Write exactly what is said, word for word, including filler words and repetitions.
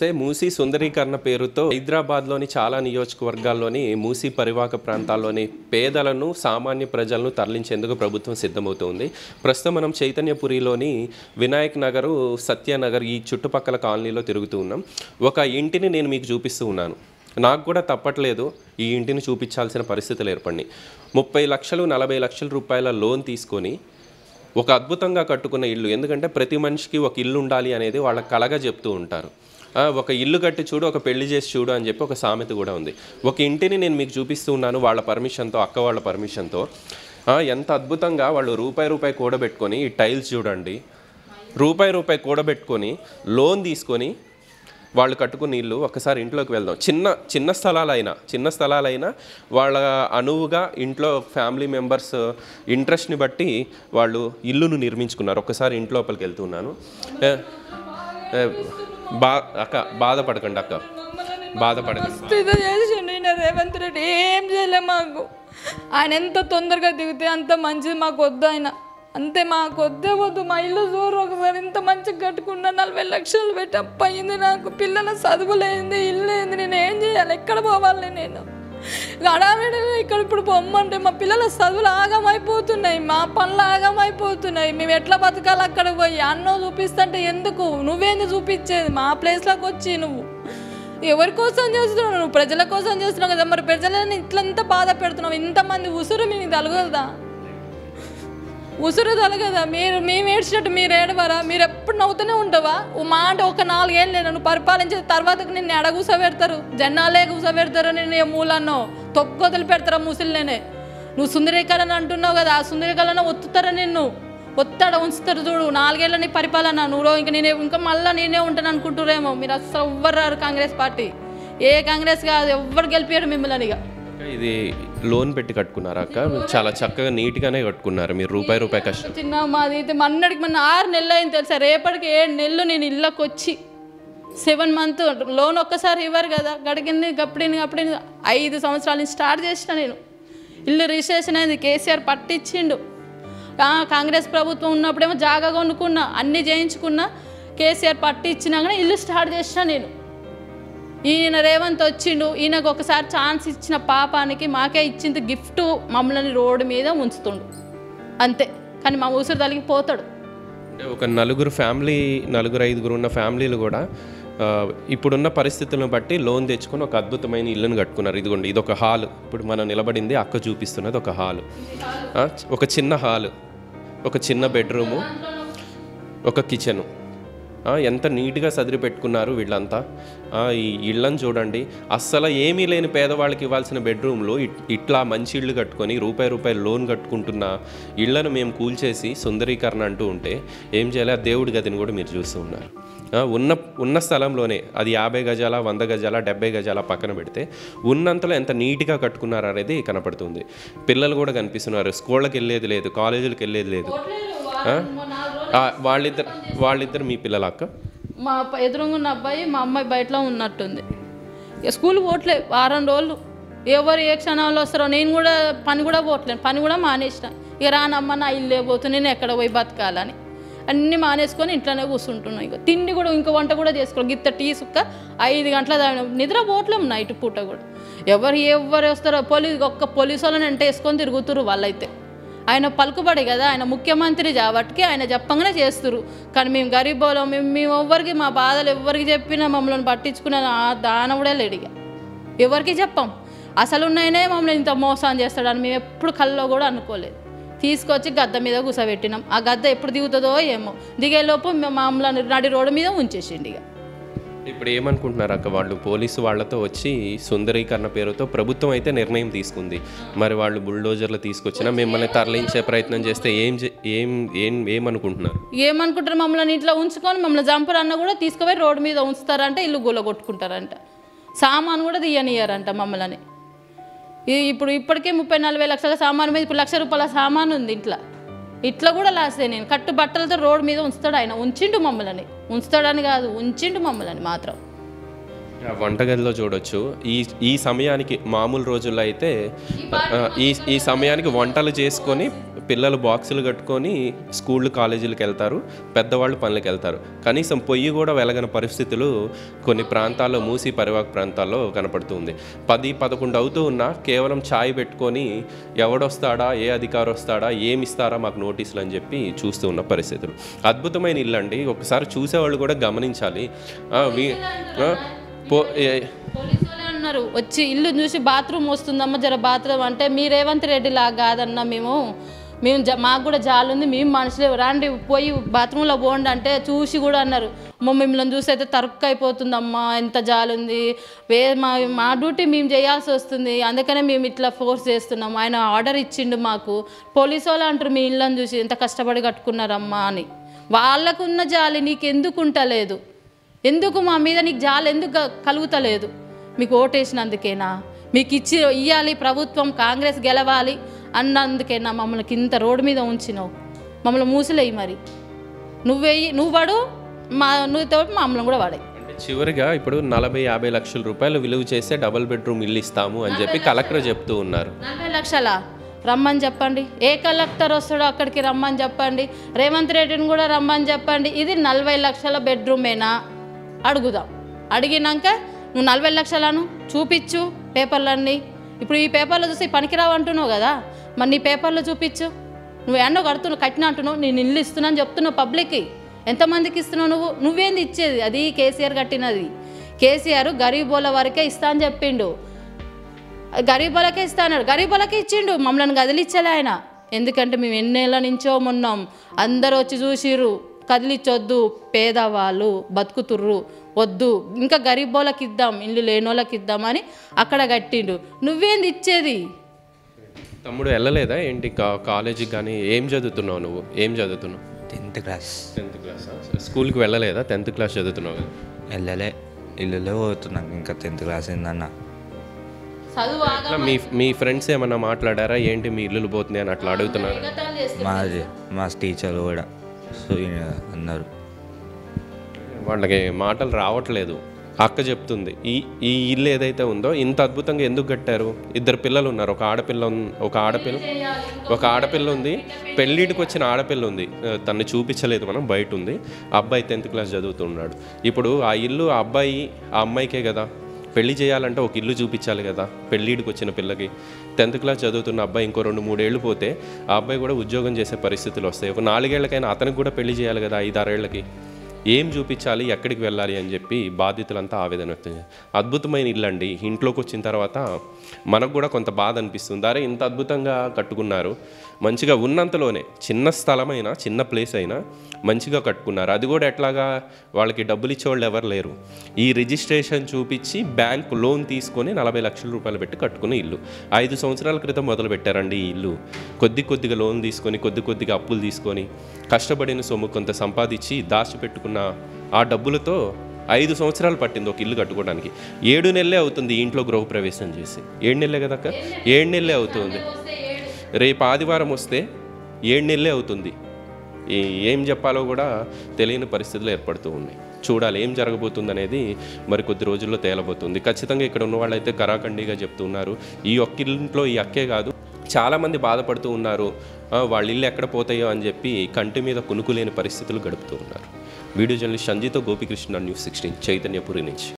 చూస్తే మూసీ సుందరీకరణ పేరుతో హైదరాబాద్లోని చాలా నియోజకవర్గాల్లోని మూసీ పరివాహక ప్రాంతాల్లోని పేదలను సామాన్య ప్రజలను తరలించేందుకు ప్రభుత్వం సిద్ధమవుతుంది. ప్రస్తుతం మనం చైతన్యపురిలోని వినాయక్ నగరు, సత్యనగర్ ఈ చుట్టుపక్కల కాలనీలో తిరుగుతూ ఉన్నాం. ఒక ఇంటిని నేను మీకు చూపిస్తూ ఉన్నాను. నాకు కూడా తప్పట్లేదు ఈ ఇంటిని చూపించాల్సిన పరిస్థితులు ఏర్పడినాయి. ముప్పై లక్షలు నలభై లక్షల రూపాయల లోన్ తీసుకొని ఒక అద్భుతంగా కట్టుకున్న ఇల్లు. ఎందుకంటే ప్రతి మనిషికి ఒక ఇల్లు ఉండాలి అనేది వాళ్ళ కలగా చెప్తూ ఉంటారు. ఒక ఇల్లు కట్టి చూడు, ఒక పెళ్లి చేసి చూడు అని చెప్పి ఒక సామెత కూడా ఉంది. ఒక ఇంటిని నేను మీకు చూపిస్తూ ఉన్నాను వాళ్ళ పర్మిషన్తో, అక్క వాళ్ళ పర్మిషన్తో. ఎంత అద్భుతంగా వాళ్ళు రూపాయి రూపాయి కూడబెట్టుకొని, ఈ టైల్స్ చూడండి, రూపాయి రూపాయి కూడబెట్టుకొని లోన్ తీసుకొని వాళ్ళు కట్టుకున్న ఇల్లు. ఒక్కసారి ఇంట్లోకి వెళ్దాం. చిన్న చిన్న స్థలాలైనా చిన్న స్థలాలైనా వాళ్ళ అనువుగా ఇంట్లో ఫ్యామిలీ మెంబర్స్ ఇంట్రెస్ట్ని బట్టి వాళ్ళు ఇల్లును నిర్మించుకున్నారు. ఒక్కసారి ఇంట్లోపలికి వెళ్తున్నాను. బా అక్క బాధపడకండి, అక్క బాధపడకండి. రేవంత్ రెడ్డి ఏం చేయలే మాకు. ఆయన ఎంత తొందరగా దిగితే అంత మంచిది. మాకు వద్దు ఆయన, అంతే. మాకు వద్దే వద్దు. మా ఇల్లు చూరు. ఒకసారి ఇంత మంచిగా కట్టుకున్నా నలభై లక్షలు పెట్టి అప్పయింది. నాకు పిల్లల చదువులేంది, ఇల్లు ఏంది, నేను ఏం చేయాలి, ఎక్కడ పోవాలి? నేను గడావిడ ఇక్కడ ఇప్పుడు పొమ్మంటే మా పిల్లల చదువులు ఆగమైపోతున్నాయి, మా పనులు ఆగమైపోతున్నాయి. మేము ఎట్లా బతకాలి అక్కడికి పోయి? అన్నో చూపిస్తుంటే ఎందుకు? నువ్వేంది చూపించేది? మా ప్లేస్లోకి వచ్చి నువ్వు ఎవరి కోసం చేస్తున్నావు? నువ్వు ప్రజల కోసం చేస్తున్నావు కదా. మరి ప్రజలని ఇట్లంతా బాధ పెడుతున్నావు. ఇంతమంది ఉసురు మీకు తలగలదా? ఉసురు తలగదా? మీరు మేము ఏడ్చినట్టు మీరు ఏడవరా? మీరు ఎప్పుడు నవ్వుతూనే ఉంటావా? ఓ మాట ఒక నాలుగేళ్ళు నేను పరిపాలించిన తర్వాత నిన్ను ఎడ కూసబెడతారు, జనాలే కూసబెడతారు. నేను మూలన్నో తొక్కు వదిలి పెడతారా ముసలినే? నువ్వు సుందరీకరణ అంటున్నావు కదా, ఆ సుందరీకరణ ఒత్తుతారా? నిన్ను ఒత్తాడ ఉంచుతారు చూడు. నాలుగేళ్ళ నీ పరిపాలన నువ్వు ఇంకా నేనే ఇంకా మళ్ళీ నేనే ఉంటాను అనుకుంటురేమో. మీరు అసలు ఎవ్వరు రారు కాంగ్రెస్ పార్టీ. ఏ కాంగ్రెస్ కాదు, ఎవ్వరు గెలిపారు మిమ్మల్ని. ఇక ఇది లోన్ పెట్టి కట్టుకున్నారా అక్క? చాలా చక్కగా నీట్గానే కట్టుకున్నారు మీరు. రూపాయి రూపాయి కష్టం. చిన్న మాది అయితే మొన్నటికి మన ఆరు నెలలు అయింది తెలుసా. రేపటికి ఏడు నెలలు నేను ఇళ్ళకి వచ్చి సెవెన్ మంత్ లోన్ ఒక్కసారి ఇవ్వరు కదా. గడిగింది గప్పుడిని గప్పుడిని ఐదు సంవత్సరాల నుంచి స్టార్ట్ చేసిన నేను. ఇల్లు రిజిస్ట్రేషన్ అయింది, కేసీఆర్ పట్టించిండు. కాంగ్రెస్ ప్రభుత్వం ఉన్నప్పుడేమో జాగా కొనుక్కున్నా, అన్నీ చేయించుకున్నా. కేసీఆర్ పట్టించినాకనే ఇల్లు స్టార్ట్ చేసిన నేను. ఈయన రేవంత్ వచ్చిండు, ఈయనకు ఒకసారి ఛాన్స్ ఇచ్చిన పాపానికి మాకే ఇచ్చింది గిఫ్ట్. మమ్మల్ని రోడ్డు మీద ఉంచుతుండు అంతే. కానీ మా ఊసురు తలిగి పోతాడు. అంటే ఒక నలుగురు ఫ్యామిలీ, నలుగురు ఐదుగురు ఉన్న ఫ్యామిలీలు కూడా ఇప్పుడున్న పరిస్థితులను బట్టి లోన్ తెచ్చుకొని ఒక అద్భుతమైన ఇల్లును కట్టుకున్నారు. ఇదిగోండి, ఇది ఒక హాల్. ఇప్పుడు మనం నిలబడింది అక్క చూపిస్తున్నది ఒక హాలు. ఒక చిన్న హాలు, ఒక చిన్న బెడ్రూము, ఒక కిచెను. ఎంత నీట్గా సదిరి పెట్టుకున్నారు వీళ్ళంతా. ఈ ఇళ్ళని చూడండి. అస్సలు ఏమీ లేని పేదవాళ్ళకి ఇవ్వాల్సిన బెడ్రూమ్లో ఇట్లా మంచి ఇళ్ళు కట్టుకొని రూపాయి రూపాయలు లోన్ కట్టుకుంటున్న ఇళ్లను మేము కూల్చేసి సుందరీకరణ అంటూ ఉంటే ఏం చేయాలి? ఆ దేవుడి గదిని కూడా మీరు చూస్తూ ఉన్నారు. ఉన్న ఉన్న స్థలంలోనే అది యాభై గజాల, వంద గజాల, డెబ్బై గజాల పక్కన పెడితే ఉన్నంతలో ఎంత నీట్గా కట్టుకున్నారు అనేది కనపడుతుంది. పిల్లలు కూడా కనిపిస్తున్నారు. స్కూళ్ళకి వెళ్ళేది లేదు, కాలేజీలకు వెళ్ళేది లేదు. వాళ్ళిద్దరు వాళ్ళిద్దరు మీ పిల్లల అక్క? మా ఎదురుగా ఉన్న అబ్బాయి మా అమ్మాయి బయటలో ఉన్నట్టుంది. స్కూల్ పోవట్లే వారం రోజులు. ఎవరు ఏ క్షణాల్లో వస్తారో. నేను కూడా పని కూడా పోవట్లేను, పని కూడా మానేసిన. ఇక రానమ్మ నా ఇల్లు పోతుంది, నేను ఎక్కడ పోయి బతకాలని అన్నీ మానేసుకొని ఇంట్లోనే కూర్చుంటున్నాను. ఇక తిండి కూడా ఇంకో వంట కూడా చేసుకోవాలి. గిత్త టీ సుక్క ఐదు గంటల నిద్ర పోవట్లేము నైట్ పూట కూడా. ఎవరు ఎవరు వస్తారో పోలీసు ఒక్క పోలీసు వాళ్ళని అంటే వేసుకొని తిరుగుతురు వాళ్ళైతే. ఆయన పలుకుబడి కదా, ఆయన ముఖ్యమంత్రి కాబట్టి ఆయన చెప్పంగానే చేస్తురు. కానీ మేము గరీబోళం, మేము మేము ఎవ్వరికి మా బాధలు ఎవరికి చెప్పినా మమ్మల్ని పట్టించుకున్న దానవుడే లేడిగా. ఎవరికి చెప్పాం. అసలు ఉన్నాయనే మమ్మల్ని ఇంత మోసం చేస్తాడని మేము ఎప్పుడు కల్లో కూడా అనుకోలేదు. తీసుకొచ్చి గద్ద మీద కూసబెట్టినాం. ఆ గద్ద ఎప్పుడు దిగుతుందో ఏమో. దిగేలోపు మేము మమ్మల్ని నడి రోడ్డు మీద ఉంచేసిండి. ఇక ఇప్పుడు ఏమనుకుంటున్నారు అక్క? వాళ్ళు పోలీసు వాళ్ళతో వచ్చి సుందరీకరణ పేరుతో ప్రభుత్వం అయితే నిర్ణయం తీసుకుంది. మరి వాళ్ళు బుల్డోజర్లు తీసుకొచ్చినా మిమ్మల్ని తరలించే ప్రయత్నం చేస్తే ఏం ఏం ఏం ఏమనుకుంటున్నారు? ఏమనుకుంటారు? మమ్మల్ని ఇంట్లో ఉంచుకొని మమ్మల్ని జంపరన్న కూడా తీసుకుపోయి రోడ్డు మీద ఉంచుతారంట, ఇల్లు గూల కొట్టుకుంటారంట, సామాను కూడా తీయనియ్యారంట మమ్మల్ని. ఇప్పుడు ఇప్పటికే ముప్పై నలభై లక్షల సామాను మీద ఇప్పుడు లక్ష రూపాయల సామాను ఉంది ఇంట్లో. ఇట్లా కూడా లాస్తే నేను కట్టు బట్టలతో రోడ్డు మీద ఉంచుతాడు ఆయన. ఉంచిండు మమ్మల్ని, ఉంచుతాడని కాదు ఉంచిండు మమ్మల్ని మాత్రం. వంటగదిలో చూడొచ్చు. ఈ ఈ సమయానికి మామూలు రోజుల్లో అయితే ఆ, ఈ ఈ సమయానికి వంటలు చేసుకొని పిల్లలు బాక్సులు కట్టుకొని స్కూళ్ళు కాలేజీలకు వెళ్తారు, పెద్దవాళ్ళు పనులకు వెళ్తారు. కనీసం పొయ్యి కూడా వెలగని పరిస్థితులు కొన్ని ప్రాంతాల్లో, మూసి పరివాహక ప్రాంతాల్లో కనపడుతుంది. పది పదకొండు అవుతూ ఉన్నా కేవలం ఛాయ్ పెట్టుకొని ఎవడొస్తాడా, ఏ అధికారి వస్తాడా, ఏమి ఇస్తారా మాకు నోటీసులు అని చెప్పి చూస్తూ ఉన్న పరిస్థితులు. అద్భుతమైన ఇల్లు అండి, ఒకసారి చూసేవాళ్ళు కూడా గమనించాలి. ఆ, వీ- ఆ, పో ఏ- పోలీసు వాళ్ళే అన్నారు వచ్చి ఇల్లు చూసి బాత్రూమ్ వస్తుందమ్మ జర బాత్రూమ్ అంటే మీ రేవంత్ రెడ్డి లాగా కాదన్నా మేము మేము జ మాకు కూడా జాలి ఉంది, మేము మనుషులే రాండి పోయి బాత్రూంలో పోండి అంటే చూసి కూడా అన్నారు అమ్మ మిమ్మల్ని చూసి అయితే తరుక్కు అయిపోతుందమ్మా ఎంత జాలి ఉంది, వే మా మా డ్యూటీ మేము చేయాల్సి వస్తుంది, అందుకనే మేము ఇట్లా ఫోర్స్ చేస్తున్నాము. ఆయన ఆర్డర్ ఇచ్చిండు మాకు. పోలీసు వాళ్ళు అంటారు మీ ఇళ్ళని చూసి ఎంత కష్టపడి కట్టుకున్నారమ్మా అని. వాళ్ళకున్న జాలి నీకు ఎందుకు ఉంటలేదు? ఎందుకు మా మీద నీకు జాలి ఎందుకు కలుగుతలేదు? మీకు ఓటేసినందుకేనా? మీకు ఇచ్చి ఇవ్వాలి ప్రభుత్వం కాంగ్రెస్ గెలవాలి అన్నందుకేనా మమ్మల్ని ఇంత రోడ్డు మీద ఉంచినావు? మమ్మల్ని మూసిలేయి మరి నువ్వేయి నువ్వు పడు మా నువ్వుతో మమ్మల్ని కూడా వాడే. అంటే చివరిగా ఇప్పుడు నలభై యాభై లక్షల రూపాయలు విలువ చేసే డబుల్ బెడ్రూమ్ ఇల్లు ఇస్తాము అని చెప్పి కలెక్టర్ చెప్తూ ఉన్నారు. నలభై లక్షల రమ్మని చెప్పండి, ఏ కలెక్టర్ వస్తాడో అక్కడికి రమ్మని చెప్పండి, రేవంత్ రెడ్డిని కూడా రమ్మని చెప్పండి. ఇది నలభై లక్షల బెడ్రూమేనా అడుగుదాం. అడిగినాక నువ్వు నలభై లక్షలను చూపించు పేపర్లన్నీ. ఇప్పుడు ఈ పేపర్లో చూసి పనికిరావు అంటున్నావు కదా, మరి నీ పేపర్లో చూపించు. నువ్వు ఎన్నో కడుతున్నావు, కట్టిన అంటున్నావు, నేను ఇల్లు ఇస్తున్నాను చెప్తున్నావు పబ్లిక్కి. ఎంతమందికి ఇస్తున్నావు నువ్వు? నువ్వేంది ఇచ్చేది? అది కేసీఆర్ కట్టినది. కేసీఆర్ గరీబోల వరకే ఇస్తా అని చెప్పిండు, గరీబోలకే ఇస్తా అన్నాడు, గరీబోలకే ఇచ్చిండు, మమ్మల్ని కదిలిచ్చలే ఆయన. ఎందుకంటే మేము ఎన్నేళ్ళ నుంచో మొన్నాం, అందరూ వచ్చి చూసిర్రు కదిలిచ్చొద్దు, పేదవాళ్ళు బతుకుతుర్రు వద్దు, ఇంకా గరీబోళ్ళకి ఇద్దాం, ఇల్లు లేనోళ్ళకి ఇద్దామని అక్కడ కట్టిండు. నువ్వేంది ఇచ్చేది? తమ్ముడు వెళ్ళలేదా ఏంటి కా- కాలేజీకి కానీ? ఏం చదువుతున్నావు నువ్వు? ఏం చదువుతున్నావు? Tenth class tenth class. స్కూల్కి వెళ్ళలేదా? టెన్త్ క్లాస్ చదువుతున్నావు కదా. వెళ్ళలే, ఇల్లులో పోతున్నాం ఇంకా టెన్త్ క్లాస్ ఏందన్న. చదువు అట్లా మీ మీ ఫ్రెండ్స్ ఏమన్నా మాట్లాడారా ఏంటి మీ ఇల్లులు పోతున్నాయి అని అట్లా అడుగుతున్నారు? మాది మా టీచర్ కూడా సో అన్నారు. వాళ్ళకి మాటలు రావట్లేదు. అక్క చెప్తుంది ఈ ఈ ఇల్లు ఏదైతే ఉందో ఇంత అద్భుతంగా ఎందుకు కట్టారు? ఇద్దరు పిల్లలు ఉన్నారు, ఒక ఆడపిల్ల ఉన్- ఒక ఆడపిల్ల ఒక ఆడపిల్ల ఉంది, పెళ్ళిడికి వచ్చిన ఆడపిల్ల ఉంది, తను చూపించలేదు మనం, బయట ఉంది. ఆ అబ్బాయి టెన్త్ క్లాస్ చదువుతున్నాడు. ఇప్పుడు ఆ ఇల్లు ఆ అబ్బాయి ఆ అమ్మాయికే కదా. పెళ్లి చేయాలంటే ఒక ఇల్లు చూపించాలి కదా పెళ్ళిడికి వచ్చిన పిల్లకి. టెన్త్ క్లాస్ చదువుతున్న అబ్బాయి ఇంకో రెండు మూడేళ్ళు పోతే ఆ అబ్బాయి కూడా ఉద్యోగం చేసే పరిస్థితులు వస్తాయి. ఒక నాలుగేళ్లకైనా అతనికి కూడా పెళ్లి చేయాలి కదా, ఐదారేళ్లకి. ఏం చూపించాలి, ఎక్కడికి వెళ్ళాలి అని చెప్పి బాధితులంతా ఆవేదన వ్యక్తం చేస్తారు. అద్భుతమైన ఇల్లు అండి. ఇంట్లోకి వచ్చిన తర్వాత మనకు కూడా కొంత బాధ అనిపిస్తుంది, అరే ఇంత అద్భుతంగా కట్టుకున్నారు, మంచిగా ఉన్నంతలోనే చిన్న స్థలమైనా చిన్న ప్లేస్ అయినా మంచిగా కట్టుకున్నారు. అది కూడా ఎట్లాగా, వాళ్ళకి డబ్బులు ఇచ్చేవాళ్ళు ఎవరు లేరు. ఈ రిజిస్ట్రేషన్ చూపించి బ్యాంక్ లోన్ తీసుకొని నలభై లక్షల రూపాయలు పెట్టి కట్టుకునే ఇల్లు. ఐదు సంవత్సరాల క్రితం మొదలు పెట్టారండి ఈ ఇల్లు. కొద్ది కొద్దిగా లోన్ తీసుకొని, కొద్ది కొద్దిగా అప్పులు తీసుకొని, కష్టపడిన సొమ్ము కొంత సంపాదించి దాచిపెట్టుకున్న ఆ డబ్బులతో ఐదు సంవత్సరాలు పట్టింది ఒక ఇల్లు కట్టుకోవడానికి. ఏడు నెలలే అవుతుంది ఇంట్లో గృహప్రవేశం చేసి. ఏడు నెలలే కదక్క, ఏడు నెలలే అవుతుంది. రేపు ఆదివారం వస్తే ఏడు నెలలే అవుతుంది. ఏం చెప్పాలో కూడా తెలియని పరిస్థితులు ఏర్పడుతూ ఉన్నాయి. చూడాలి ఏం జరగబోతుంది అనేది మరి కొద్ది రోజుల్లో తేలబోతుంది. ఖచ్చితంగా ఇక్కడ ఉన్న వాళ్ళైతే కరాఖండిగా చెప్తున్నారు, ఈ ఒక్క ఇంట్లో ఈ అక్కే కాదు చాలామంది బాధపడుతూ ఉన్నారు, వాళ్ళ ఇల్లు ఎక్కడ పోతాయో అని చెప్పి కంటి మీద కునుకులేని పరిస్థితులు గడుపుతూ ఉన్నారు. వీడియో జర్నలిస్ట్ సంజీతో గోపికృష్ణ, న్యూస్ సిక్స్టీన్, చైతన్యపురి నుంచి.